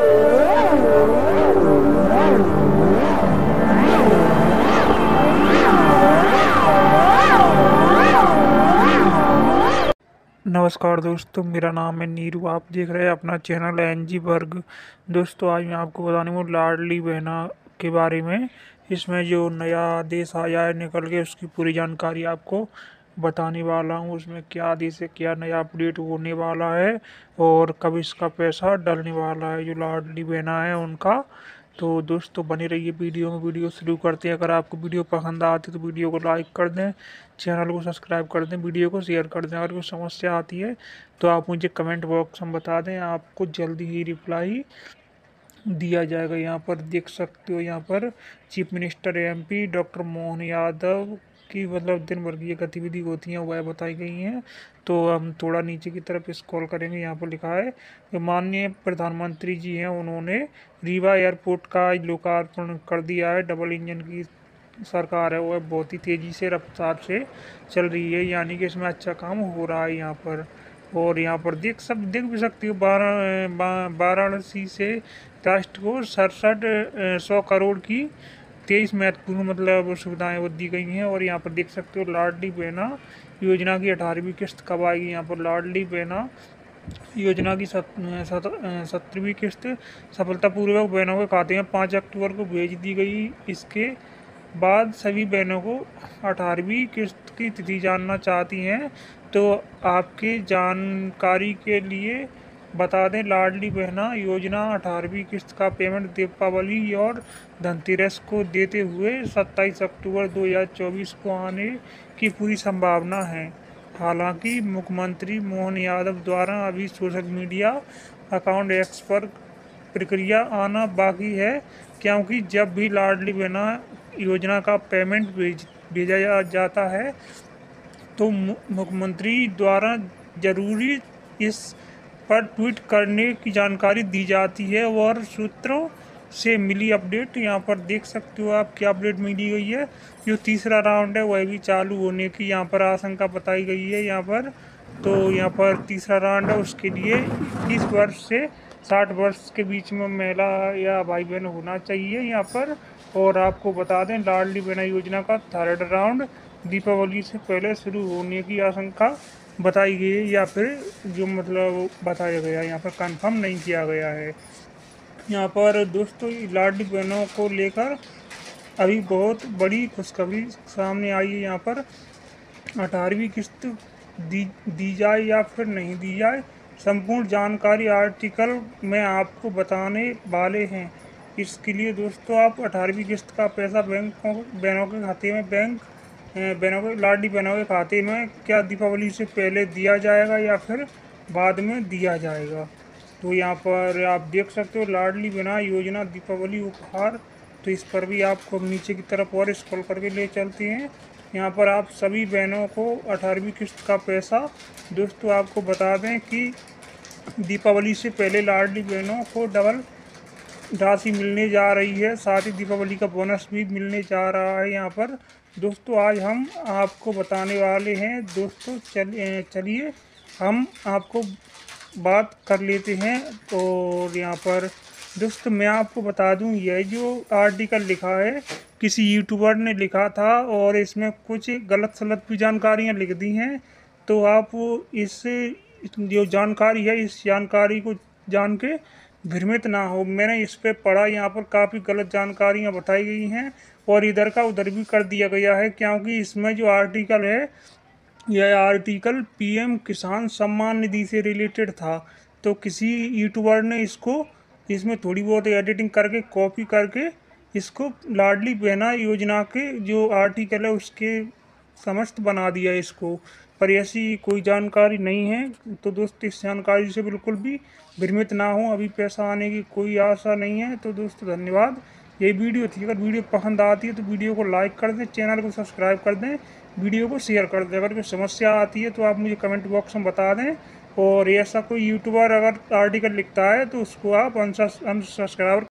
नमस्कार दोस्तों, मेरा नाम है नीरू। आप देख रहे हैं अपना चैनल एनजी वर्ग। दोस्तों, आज मैं आपको बताने वाला हूँ लाडली बहना के बारे में। इसमें जो नया आदेश आया है निकल के, उसकी पूरी जानकारी आपको बताने वाला हूँ। उसमें क्या आदेश है, क्या नया अपडेट होने वाला है और कब इसका पैसा डलने वाला है जो लाडली बहना है उनका। तो दोस्तों, बने रहिए वीडियो में। वीडियो शुरू करते हैं। अगर आपको वीडियो पसंद आती है तो वीडियो को लाइक कर दें, चैनल को सब्सक्राइब कर दें, वीडियो को शेयर कर दें। अगर कोई समस्या आती है तो आप मुझे कमेंट बॉक्स में बता दें, आपको जल्दी ही रिप्लाई दिया जाएगा। यहाँ पर देख सकते हो, यहाँ पर chief minister MP doctor Mohan Yadav की मतलब दिन भर की ये गतिविधि होती हैं वह बताई गई हैं। तो हम थोड़ा नीचे की तरफ स्क्रॉल करेंगे। यहाँ पर लिखा है कि माननीय प्रधानमंत्री जी हैं, उन्होंने रीवा एयरपोर्ट का लोकार्पण कर दिया है। डबल इंजन की सरकार है, वह बहुत ही तेज़ी से रफ्तार से चल रही है, यानी कि इसमें अच्छा काम हो रहा है यहाँ पर। और यहाँ पर देख भी सकती हो, वाराणसी से राष्ट्र को 67 करोड़ की 23 महत्वपूर्ण मतलब सुविधाएं वो दी गई हैं। और यहाँ पर देख सकते हो लाडली बहना योजना की 18वीं किस्त कब आएगी। यहाँ पर लाडली बहना योजना की 17वीं किस्त सफलतापूर्वक बहनों के खाते में 5 अक्टूबर को भेज दी गई। इसके बाद सभी बहनों को 18वीं किस्त की तिथि जानना चाहती हैं तो आपके जानकारी के लिए बता दें, लाडली बहना योजना 18वीं किस्त का पेमेंट दीपावली और धनतेरस को देते हुए 27 अक्टूबर 2024 को आने की पूरी संभावना है। हालांकि मुख्यमंत्री मोहन यादव द्वारा अभी सोशल मीडिया अकाउंट एक्स पर प्रक्रिया आना बाकी है, क्योंकि जब भी लाडली बहना योजना का पेमेंट भेजा जाता है तो मुख्यमंत्री द्वारा जरूरी इस पर ट्वीट करने की जानकारी दी जाती है। और सूत्रों से मिली अपडेट यहाँ पर देख सकते हो आप क्या अपडेट मिली गई है। जो तीसरा राउंड है वह भी चालू होने की यहाँ पर आशंका बताई गई है। यहाँ पर यहाँ पर तीसरा राउंड है, उसके लिए 21 वर्ष से 60 वर्ष के बीच में महिला या भाई बहन होना चाहिए यहाँ पर। और आपको बता दें, लाडली बहना योजना का थर्ड राउंड दीपावली से पहले शुरू होने की आशंका बताई गई है, या फिर जो मतलब बताया गया है, यहाँ पर कंफर्म नहीं किया गया है। यहाँ पर दोस्तों, लाडली बहनों को लेकर अभी बहुत बड़ी खुशखबरी सामने आई है। यहाँ पर 18वीं किस्त दी जाए या फिर नहीं दी जाए, संपूर्ण जानकारी आर्टिकल में आपको बताने वाले हैं। इसके लिए दोस्तों, आप 18वीं किस्त का पैसा बहनों के खाते में लाडली बहनों के खाते में क्या दीपावली से पहले दिया जाएगा या फिर बाद में दिया जाएगा। तो यहाँ पर आप देख सकते हो लाडली बहना योजना दीपावली उपहार। तो इस पर भी आपको नीचे की तरफ और स्क्रॉल करके ले चलते हैं। यहाँ पर आप सभी बहनों को 18वीं किस्त का पैसा दोस्तों आपको बता दें कि दीपावली से पहले लाडली बहनों को डबल राशि मिलने जा रही है। साथ ही दीपावली का बोनस भी मिलने जा रहा है। यहाँ पर दोस्तों आज हम आपको बताने वाले हैं। दोस्तों चलिए हम आपको बात कर लेते हैं। और यहाँ पर दोस्तों मैं आपको बता दूं, यह जो आर्टिकल लिखा है किसी यूट्यूबर ने लिखा था और इसमें कुछ गलत सलत भी जानकारियाँ लिख दी हैं। तो आप इस जो जानकारी है, इस जानकारी को जान के भ्रमित ना हो। मैंने इस पे पढ़ा, यहाँ पर काफ़ी गलत जानकारियाँ बताई गई हैं और इधर का उधर भी कर दिया गया है, क्योंकि इसमें जो आर्टिकल है यह आर्टिकल पीएम किसान सम्मान निधि से रिलेटेड था। तो किसी यूट्यूबर ने इसमें थोड़ी बहुत एडिटिंग करके कॉपी करके इसको लाडली बहना योजना के जो आर्टिकल है उसके समस्त बना दिया इसको, पर ऐसी कोई जानकारी नहीं है। तो दोस्तों इस जानकारी से बिल्कुल भी भ्रमित ना हो, अभी पैसा आने की कोई आशा नहीं है। तो दोस्तों धन्यवाद। ये वीडियो थी, अगर वीडियो पसंद आती है तो वीडियो को लाइक कर दें, चैनल को सब्सक्राइब कर दें, वीडियो को शेयर कर दें। अगर कोई समस्या आती है तो आप मुझे कमेंट बॉक्स में बता दें। और ऐसा कोई यूट्यूबर अगर आर्टिकल लिखता है तो उसको आप अनसब्सक्राइब